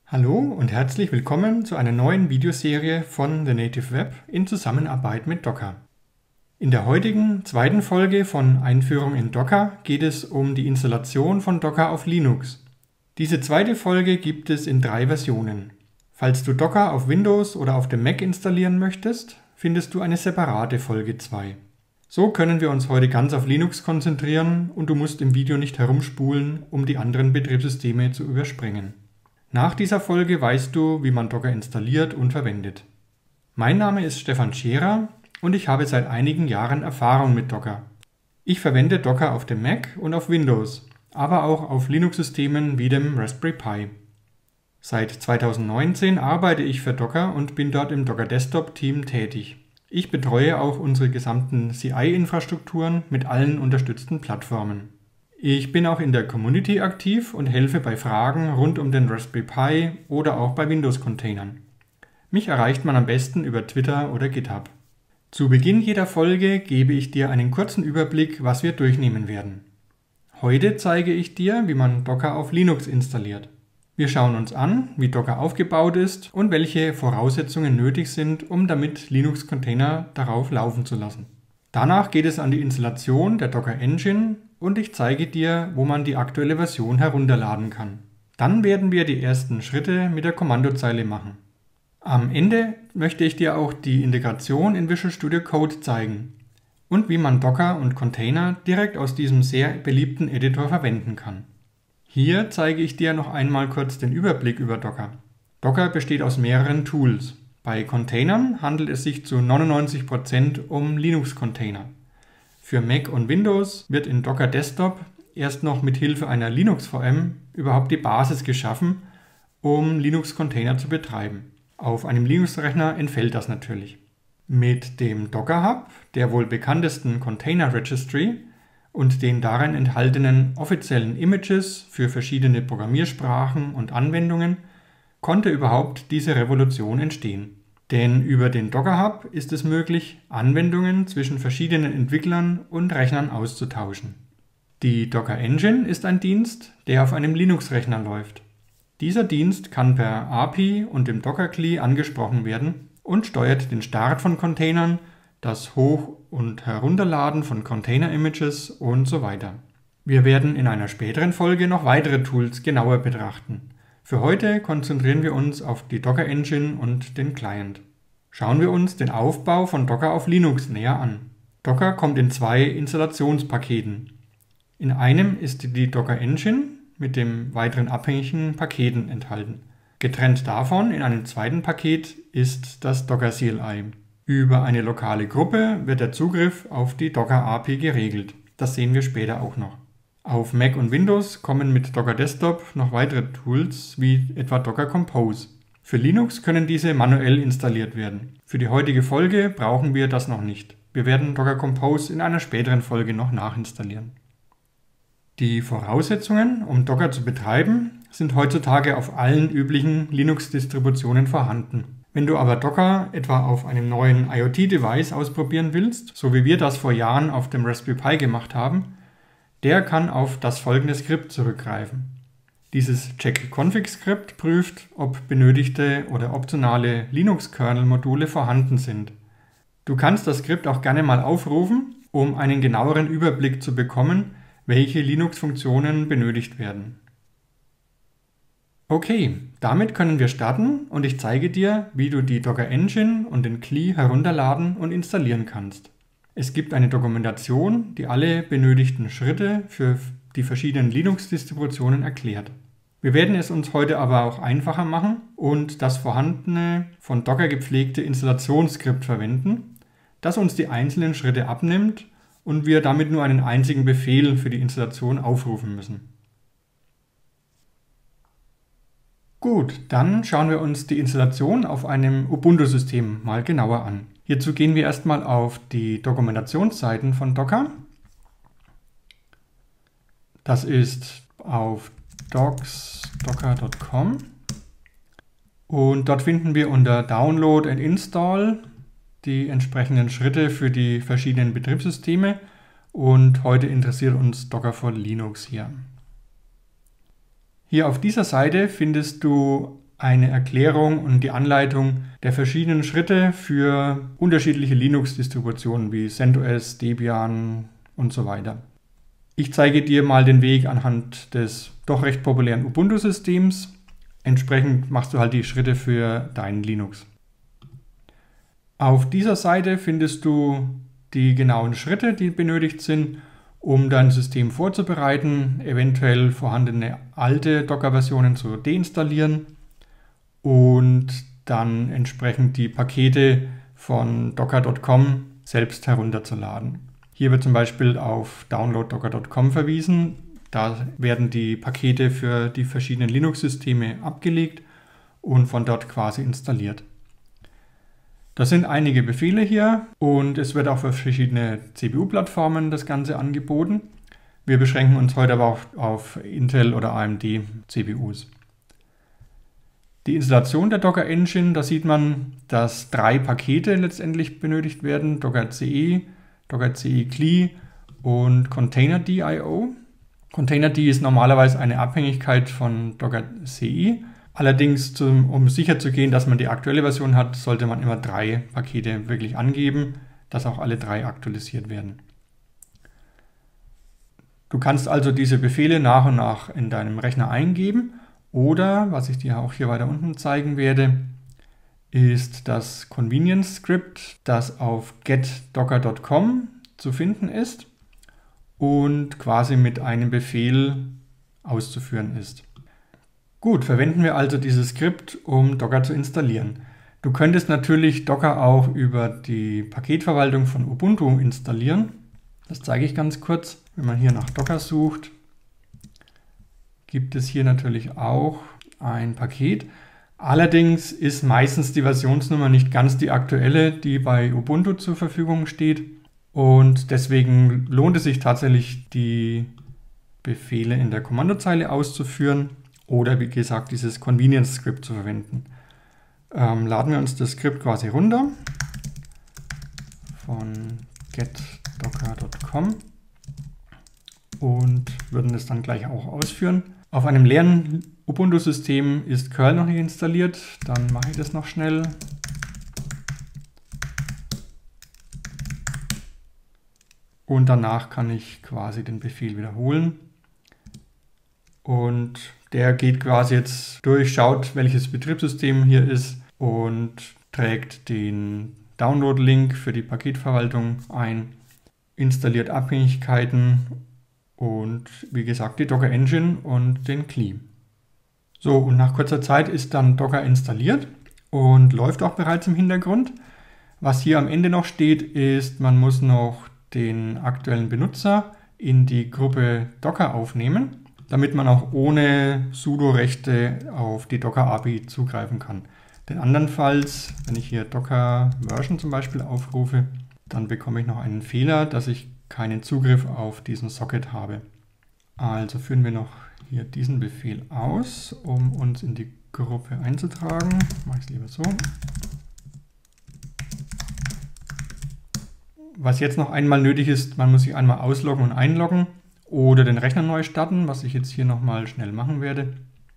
Hallo und herzlich willkommen zu einer neuen Videoserie von The Native Web in Zusammenarbeit mit Docker. In der heutigen zweiten Folge von Einführung in Docker geht es um die Installation von Docker auf Linux. Diese zweite Folge gibt es in 3 Versionen. Falls du Docker auf Windows oder auf dem Mac installieren möchtest, findest du eine separate Folge 2. So können wir uns heute ganz auf Linux konzentrieren und du musst im Video nicht herumspulen, um die anderen Betriebssysteme zu überspringen. Nach dieser Folge weißt du, wie man Docker installiert und verwendet. Mein Name ist Stefan Scherer und ich habe seit einigen Jahren Erfahrung mit Docker. Ich verwende Docker auf dem Mac und auf Windows, aber auch auf Linux-Systemen wie dem Raspberry Pi. Seit 2019 arbeite ich für Docker und bin dort im Docker Desktop Team tätig. Ich betreue auch unsere gesamten CI-Infrastrukturen mit allen unterstützten Plattformen. Ich bin auch in der Community aktiv und helfe bei Fragen rund um den Raspberry Pi oder auch bei Windows-Containern. Mich erreicht man am besten über Twitter oder GitHub. Zu Beginn jeder Folge gebe ich dir einen kurzen Überblick, was wir durchnehmen werden. Heute zeige ich dir, wie man Docker auf Linux installiert. Wir schauen uns an, wie Docker aufgebaut ist und welche Voraussetzungen nötig sind, um damit Linux-Container darauf laufen zu lassen. Danach geht es an die Installation der Docker Engine und ich zeige dir, wo man die aktuelle Version herunterladen kann. Dann werden wir die ersten Schritte mit der Kommandozeile machen. Am Ende möchte ich dir auch die Integration in Visual Studio Code zeigen und wie man Docker und Container direkt aus diesem sehr beliebten Editor verwenden kann. Hier zeige ich dir noch einmal kurz den Überblick über Docker. Docker besteht aus mehreren Tools. Bei Containern handelt es sich zu 99% um Linux-Container. Für Mac und Windows wird in Docker Desktop erst noch mit Hilfe einer Linux-VM überhaupt die Basis geschaffen, um Linux-Container zu betreiben. Auf einem Linux-Rechner entfällt das natürlich. Mit dem Docker Hub, der wohl bekanntesten Container Registry und den darin enthaltenen offiziellen Images für verschiedene Programmiersprachen und Anwendungen konnte überhaupt diese Revolution entstehen. Denn über den Docker Hub ist es möglich, Anwendungen zwischen verschiedenen Entwicklern und Rechnern auszutauschen. Die Docker Engine ist ein Dienst, der auf einem Linux-Rechner läuft. Dieser Dienst kann per API und dem Docker-CLI angesprochen werden und steuert den Start von Containern, das Hoch- und Herunterladen von Container-Images und so weiter. Wir werden in einer späteren Folge noch weitere Tools genauer betrachten. Für heute konzentrieren wir uns auf die Docker Engine und den Client. Schauen wir uns den Aufbau von Docker auf Linux näher an. Docker kommt in 2 Installationspaketen. In einem ist die Docker Engine mit den weiteren abhängigen Paketen enthalten. Getrennt davon in einem zweiten Paket ist das Docker CLI. Über eine lokale Gruppe wird der Zugriff auf die Docker API geregelt. Das sehen wir später auch noch. Auf Mac und Windows kommen mit Docker Desktop noch weitere Tools wie etwa Docker Compose. Für Linux können diese manuell installiert werden. Für die heutige Folge brauchen wir das noch nicht. Wir werden Docker Compose in einer späteren Folge noch nachinstallieren. Die Voraussetzungen, um Docker zu betreiben, sind heutzutage auf allen üblichen Linux-Distributionen vorhanden. Wenn du aber Docker etwa auf einem neuen IoT-Device ausprobieren willst, so wie wir das vor Jahren auf dem Raspberry Pi gemacht haben, der kann auf das folgende Skript zurückgreifen. Dieses check-config-Skript prüft, ob benötigte oder optionale Linux-Kernel-Module vorhanden sind. Du kannst das Skript auch gerne mal aufrufen, um einen genaueren Überblick zu bekommen, welche Linux-Funktionen benötigt werden. Okay, damit können wir starten und ich zeige dir, wie du die Docker Engine und den CLI herunterladen und installieren kannst. Es gibt eine Dokumentation, die alle benötigten Schritte für die verschiedenen Linux-Distributionen erklärt. Wir werden es uns heute aber auch einfacher machen und das vorhandene, von Docker gepflegte Installationsskript verwenden, das uns die einzelnen Schritte abnimmt und wir damit nur einen einzigen Befehl für die Installation aufrufen müssen. Gut, dann schauen wir uns die Installation auf einem Ubuntu-System mal genauer an. Hierzu gehen wir erstmal auf die Dokumentationsseiten von Docker. Das ist auf docs.docker.com und dort finden wir unter Download and Install die entsprechenden Schritte für die verschiedenen Betriebssysteme und heute interessiert uns Docker for Linux hier. Hier auf dieser Seite findest du eine Erklärung und die Anleitung der verschiedenen Schritte für unterschiedliche Linux-Distributionen wie CentOS, Debian und so weiter. Ich zeige dir mal den Weg anhand des doch recht populären Ubuntu-Systems. Entsprechend machst du halt die Schritte für dein Linux. Auf dieser Seite findest du die genauen Schritte, die benötigt sind, um dein System vorzubereiten, eventuell vorhandene alte Docker-Versionen zu deinstallieren und dann entsprechend die Pakete von docker.com selbst herunterzuladen. Hier wird zum Beispiel auf download-docker.com verwiesen. Da werden die Pakete für die verschiedenen Linux-Systeme abgelegt und von dort quasi installiert. Das sind einige Befehle hier und es wird auch für verschiedene CPU-Plattformen das Ganze angeboten. Wir beschränken uns heute aber auch auf Intel oder AMD CPUs. Die Installation der Docker Engine, da sieht man, dass 3 Pakete letztendlich benötigt werden: Docker CE, Docker CE CLI und Containerd.io. Containerd ist normalerweise eine Abhängigkeit von Docker CE. Allerdings, um sicher zu gehen, dass man die aktuelle Version hat, sollte man immer 3 Pakete wirklich angeben, dass auch alle 3 aktualisiert werden. Du kannst also diese Befehle nach und nach in deinem Rechner eingeben oder, was ich dir auch hier weiter unten zeigen werde, ist das Convenience Script, das auf getdocker.com zu finden ist und quasi mit einem Befehl auszuführen ist. Gut, verwenden wir also dieses Skript, um Docker zu installieren. Du könntest natürlich Docker auch über die Paketverwaltung von Ubuntu installieren. Das zeige ich ganz kurz. Wenn man hier nach Docker sucht, gibt es hier natürlich auch ein Paket. Allerdings ist meistens die Versionsnummer nicht ganz die aktuelle, die bei Ubuntu zur Verfügung steht. Und deswegen lohnt es sich tatsächlich, die Befehle in der Kommandozeile auszuführen oder wie gesagt dieses Convenience Script zu verwenden. Laden wir uns das Skript quasi runter von getdocker.com und würden es dann gleich auch ausführen. Auf einem leeren Ubuntu-System ist Curl noch nicht installiert, dann mache ich das noch schnell. Und danach kann ich quasi den Befehl wiederholen. Und der geht quasi jetzt durch, schaut, welches Betriebssystem hier ist und trägt den Download-Link für die Paketverwaltung ein, installiert Abhängigkeiten und wie gesagt die Docker Engine und den CLI. So, und nach kurzer Zeit ist dann Docker installiert und läuft auch bereits im Hintergrund. Was hier am Ende noch steht, ist, man muss noch den aktuellen Benutzer in die Gruppe Docker aufnehmen, damit man auch ohne sudo-Rechte auf die Docker-API zugreifen kann. Denn andernfalls, wenn ich hier Docker Version zum Beispiel aufrufe, dann bekomme ich noch einen Fehler, dass ich keinen Zugriff auf diesen Socket habe. Also führen wir noch hier diesen Befehl aus, um uns in die Gruppe einzutragen. Mache ich es lieber so. Was jetzt noch einmal nötig ist, man muss sich einmal ausloggen und einloggen oder den Rechner neu starten, was ich jetzt hier nochmal schnell machen werde.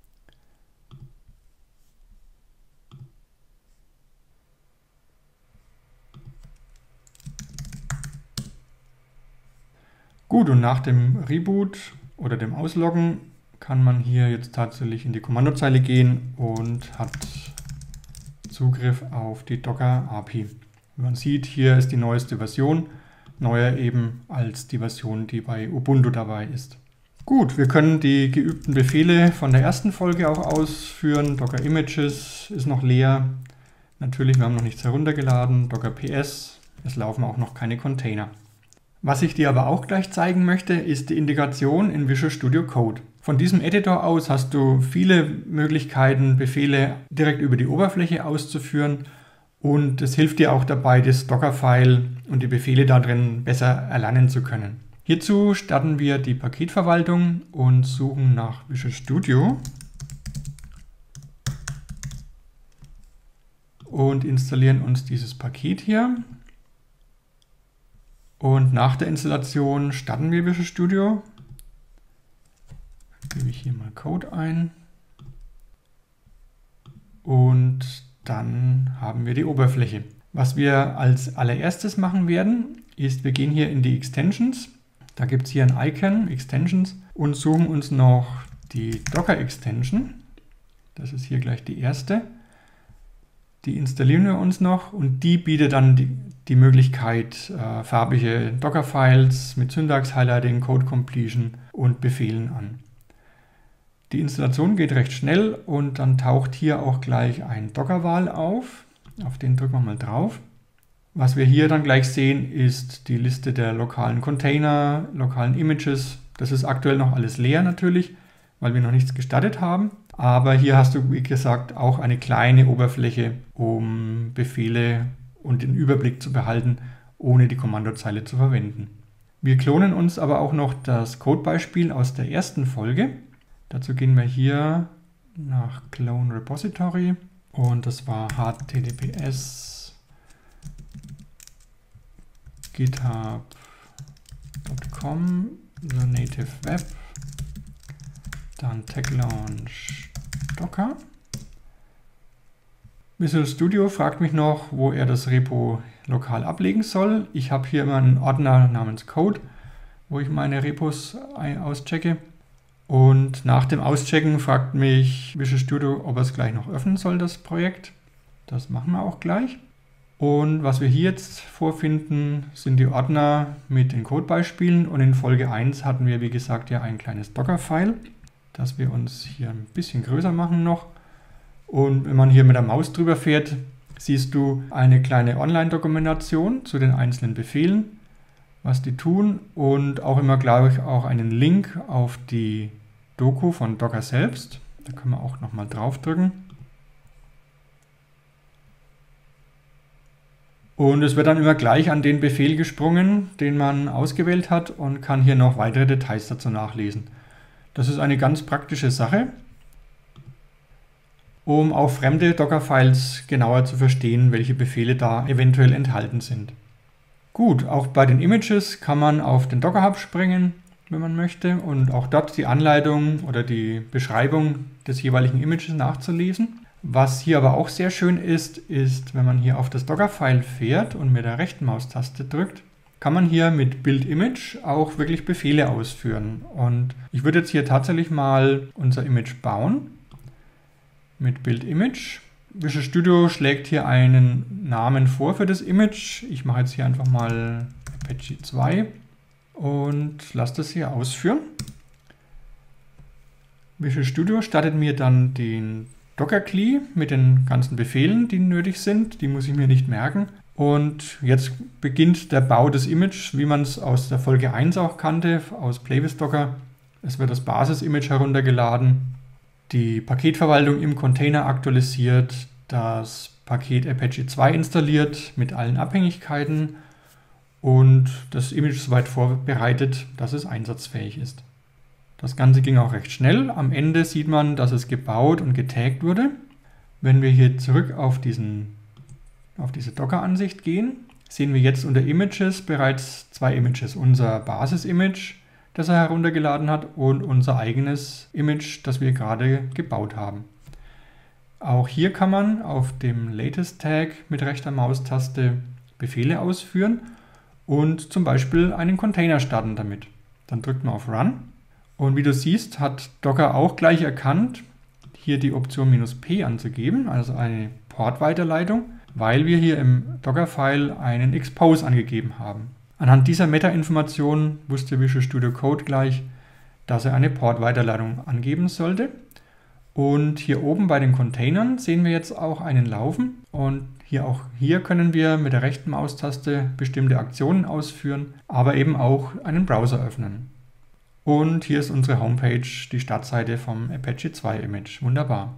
Gut, und nach dem Reboot oder dem Ausloggen kann man hier jetzt tatsächlich in die Kommandozeile gehen und hat Zugriff auf die Docker API. Wie man sieht, hier ist die neueste Version, neuer eben als die Version, die bei Ubuntu dabei ist. Gut, wir können die geübten Befehle von der ersten Folge auch ausführen. Docker Images ist noch leer. Natürlich, wir haben noch nichts heruntergeladen. Docker PS, es laufen auch noch keine Container. Was ich dir aber auch gleich zeigen möchte, ist die Integration in Visual Studio Code. Von diesem Editor aus hast du viele Möglichkeiten, Befehle direkt über die Oberfläche auszuführen. Und es hilft dir auch dabei, das Docker-File und die Befehle darin besser erlernen zu können. Hierzu starten wir die Paketverwaltung und suchen nach Visual Studio und installieren uns dieses Paket hier. Und nach der Installation starten wir Visual Studio. Gebe ich hier mal Code ein. und dann haben wir die Oberfläche. Was wir als allererstes machen werden, ist, wir gehen hier in die Extensions. Da gibt es hier ein Icon, Extensions, und suchen uns noch die Docker Extension. Das ist hier gleich die erste. Die installieren wir uns noch und die bietet dann die Möglichkeit, farbige Docker-Files mit Syntax-Highlighting, Code-Completion und Befehlen an. Die Installation geht recht schnell und dann taucht hier auch gleich ein Docker-Val auf. Auf den drücken wir mal drauf. Was wir hier dann gleich sehen, ist die Liste der lokalen Container, lokalen Images. Das ist aktuell noch alles leer natürlich, weil wir noch nichts gestartet haben. Aber hier hast du, wie gesagt, auch eine kleine Oberfläche, um Befehle und den Überblick zu behalten, ohne die Kommandozeile zu verwenden. Wir klonen uns aber auch noch das Codebeispiel aus der ersten Folge. Dazu gehen wir hier nach Clone Repository und das war https github.com, the native web, dann tech-launch Docker. Visual Studio fragt mich noch, wo er das Repo lokal ablegen soll. Ich habe hier immer einen Ordner namens Code, wo ich meine Repos auschecke. Und nach dem Auschecken fragt mich Visual Studio, ob er es gleich noch öffnen soll, das Projekt. Das machen wir auch gleich. Und was wir hier jetzt vorfinden, sind die Ordner mit den Codebeispielen. Und in Folge 1 hatten wir, wie gesagt, ja ein kleines Docker-File, das wir uns hier ein bisschen größer machen noch. Und wenn man hier mit der Maus drüber fährt, siehst du eine kleine Online-Dokumentation zu den einzelnen Befehlen, was die tun. Und auch immer, glaube ich, auch einen Link auf die Doku von Docker selbst. Da können wir auch nochmal draufdrücken. Und es wird dann immer gleich an den Befehl gesprungen, den man ausgewählt hat und kann hier noch weitere Details dazu nachlesen. Das ist eine ganz praktische Sache, um auch fremde Docker-Files genauer zu verstehen, welche Befehle da eventuell enthalten sind. Gut, auch bei den Images kann man auf den Docker Hub springen, wenn man möchte, und auch dort die Anleitung oder die Beschreibung des jeweiligen Images nachzulesen. Was hier aber auch sehr schön ist, wenn man hier auf das Docker-File fährt und mit der rechten Maustaste drückt, kann man hier mit Build-Image auch wirklich Befehle ausführen. Und ich würde jetzt hier tatsächlich mal unser Image bauen mit Build-Image. Visual Studio schlägt hier einen Namen vor für das Image. Ich mache jetzt hier einfach mal Apache 2 und lasse das hier ausführen. Visual Studio startet mir dann den Docker-CLI mit den ganzen Befehlen, die nötig sind. Die muss ich mir nicht merken. Und jetzt beginnt der Bau des Images, wie man es aus der Folge 1 auch kannte, aus Play with Docker. Es wird das Basis-Image heruntergeladen, die Paketverwaltung im Container aktualisiert, das Paket Apache 2 installiert mit allen Abhängigkeiten und das Image soweit vorbereitet, dass es einsatzfähig ist. Das Ganze ging auch recht schnell. Am Ende sieht man, dass es gebaut und getaggt wurde. Wenn wir hier zurück auf diese Docker-Ansicht gehen, sehen wir jetzt unter Images bereits zwei Images. Unser Basis-Image, das er heruntergeladen hat, und unser eigenes Image, das wir gerade gebaut haben. Auch hier kann man auf dem Latest-Tag mit rechter Maustaste Befehle ausführen und zum Beispiel einen Container starten damit. Dann drückt man auf Run. Und wie du siehst, hat Docker auch gleich erkannt, hier die Option "-p" anzugeben, also eine Portweiterleitung, weil wir hier im Docker-File einen Expose angegeben haben. Anhand dieser Meta-Information wusste Visual Studio Code gleich, dass er eine Portweiterleitung angeben sollte. Und hier oben bei den Containern sehen wir jetzt auch einen laufen. Und hier können wir mit der rechten Maustaste bestimmte Aktionen ausführen, aber eben auch einen Browser öffnen. Und hier ist unsere Homepage, die Startseite vom Apache 2 Image. Wunderbar.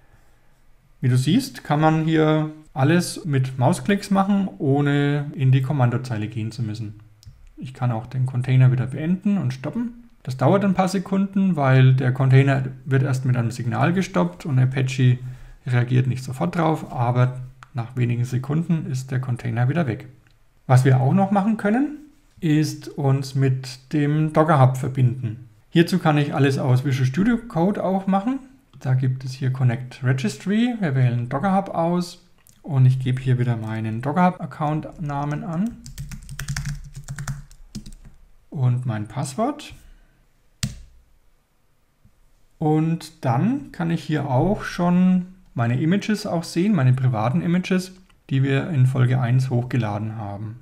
Wie du siehst, kann man hier alles mit Mausklicks machen, ohne in die Kommandozeile gehen zu müssen. Ich kann auch den Container wieder beenden und stoppen. Das dauert ein paar Sekunden, weil der Container wird erst mit einem Signal gestoppt und Apache reagiert nicht sofort drauf, aber nach wenigen Sekunden ist der Container wieder weg. Was wir auch noch machen können, ist uns mit dem Docker Hub verbinden. Hierzu kann ich alles aus Visual Studio Code auch machen. Da gibt es hier Connect Registry. Wir wählen Docker Hub aus und ich gebe hier wieder meinen Docker Hub Account Namen an und mein Passwort. Und dann kann ich hier auch schon meine Images auch sehen, meine privaten Images, die wir in Folge 1 hochgeladen haben.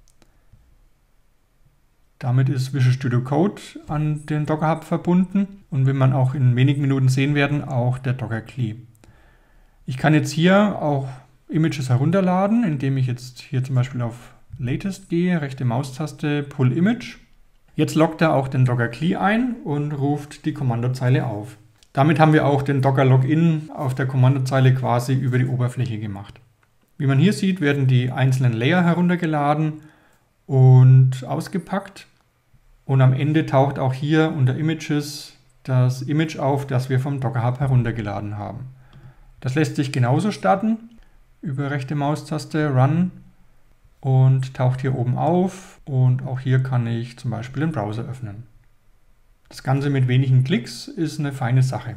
Damit ist Visual Studio Code an den Docker Hub verbunden und wie man auch in wenigen Minuten sehen werden, auch der Docker CLI. Ich kann jetzt hier auch Images herunterladen, indem ich jetzt hier zum Beispiel auf Latest gehe, rechte Maustaste Pull Image. Jetzt loggt er auch den Docker CLI ein und ruft die Kommandozeile auf. Damit haben wir auch den Docker Login auf der Kommandozeile quasi über die Oberfläche gemacht. Wie man hier sieht, werden die einzelnen Layer heruntergeladen und ausgepackt. Und am Ende taucht auch hier unter Images das Image auf, das wir vom Docker Hub heruntergeladen haben. Das lässt sich genauso starten über rechte Maustaste Run und taucht hier oben auf. Und auch hier kann ich zum Beispiel den Browser öffnen. Das Ganze mit wenigen Klicks ist eine feine Sache.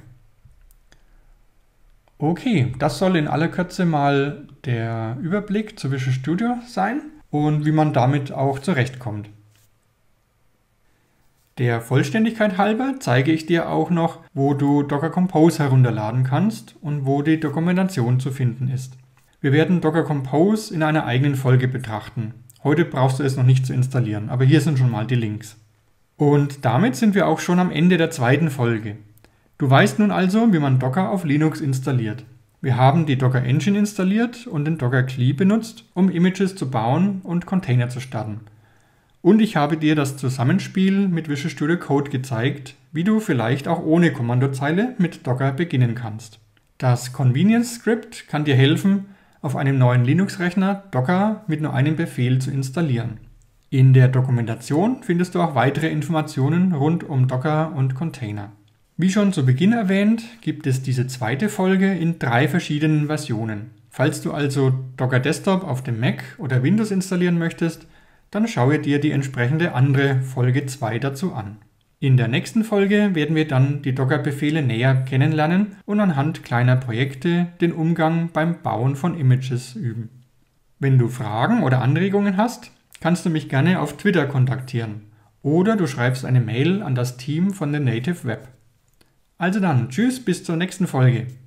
Okay, das soll in aller Kürze mal der Überblick zu Visual Studio sein und wie man damit auch zurechtkommt. Der Vollständigkeit halber zeige ich dir auch noch, wo du Docker Compose herunterladen kannst und wo die Dokumentation zu finden ist. Wir werden Docker Compose in einer eigenen Folge betrachten. Heute brauchst du es noch nicht zu installieren, aber hier sind schon mal die Links. Und damit sind wir auch schon am Ende der zweiten Folge. Du weißt nun also, wie man Docker auf Linux installiert. Wir haben die Docker Engine installiert und den Docker CLI benutzt, um Images zu bauen und Container zu starten. Und ich habe dir das Zusammenspiel mit Visual Studio Code gezeigt, wie du vielleicht auch ohne Kommandozeile mit Docker beginnen kannst. Das Convenience Script kann dir helfen, auf einem neuen Linux-Rechner Docker mit nur einem Befehl zu installieren. In der Dokumentation findest du auch weitere Informationen rund um Docker und Container. Wie schon zu Beginn erwähnt, gibt es diese zweite Folge in 3 verschiedenen Versionen. Falls du also Docker Desktop auf dem Mac oder Windows installieren möchtest, dann schaue dir die entsprechende andere Folge 2 dazu an. In der nächsten Folge werden wir dann die Docker-Befehle näher kennenlernen und anhand kleiner Projekte den Umgang beim Bauen von Images üben. Wenn du Fragen oder Anregungen hast, kannst du mich gerne auf Twitter kontaktieren oder du schreibst eine Mail an das Team von The Native Web. Also dann, tschüss, bis zur nächsten Folge.